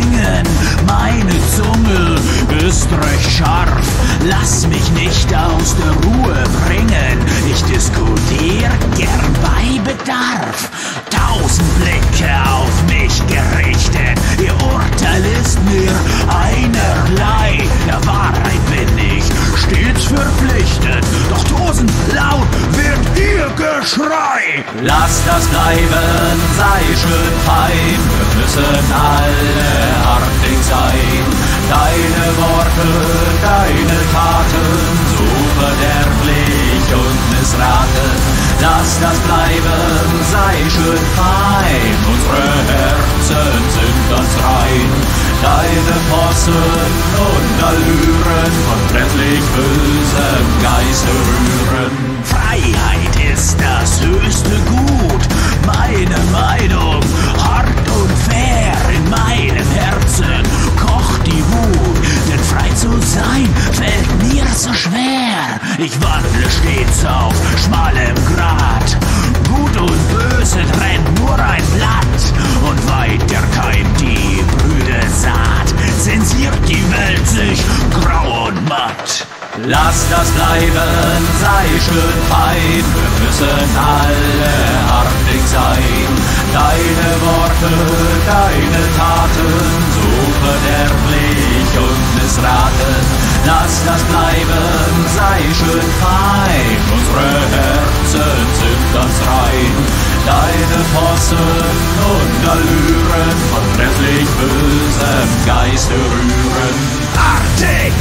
singen. Meine Zunge ist recht scharf, lass mich nicht aus der Ruhe bringen. Ich diskutiere gern bei Bedarf. 1000 Blicke auf mich gerichtet, ihr Urteil ist mir einerlei. Der Wahrheit bin ich stets verpflichtet, doch 1000 laut wird ihr Geschrei. Lass das bleiben, sei schön fein, wir müssen alle artig sein. Deine Worte, deine Taten, so verderblich und missraten. Lass das bleiben, sei schön fein, unsere Herzen sind ganz rein. Deine Possen und Allüren von grässlich bösem Geiste rühren. Freiheit ist das höchste Gut, meine Meinung hart und fair. In meinem Herzen kocht die Wut, denn frei zu sein fällt mir so schwer. Ich wandle stets auf schmalem Grat, Gut und Böse trennt nur ein Blatt, und weiter keimt die brüde Saat, zensiert die Welt sich grau und matt. Lass das bleiben, sei schön fein, wir müssen alle artig sein. Deine Worte, deine Taten, so verderblich und missraten. Lass das bleiben, sei schön fein, unsere Herzen sind ganz rein. Deine Possen und Allüren von grässlich bösem Geiste rühren. Artig!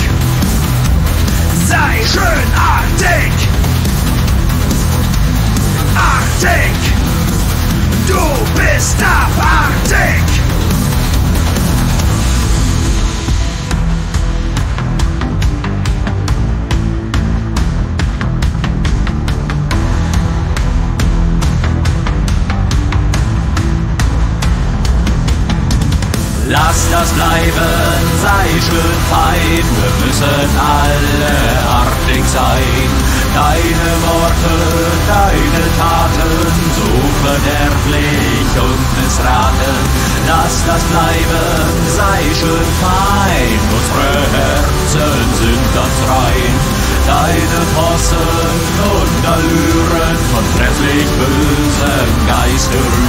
Sei schön artig! Artig! Du bist abartig! Lass das bleiben, sei schön fein, wir müssen alle artig sein. Deine Worte, deine Taten, so verderblich und missraten. Lass das bleiben, sei schön fein, unsere Herzen sind ganz rein. Deine Possen und Allüren von grässlich bösem Geiste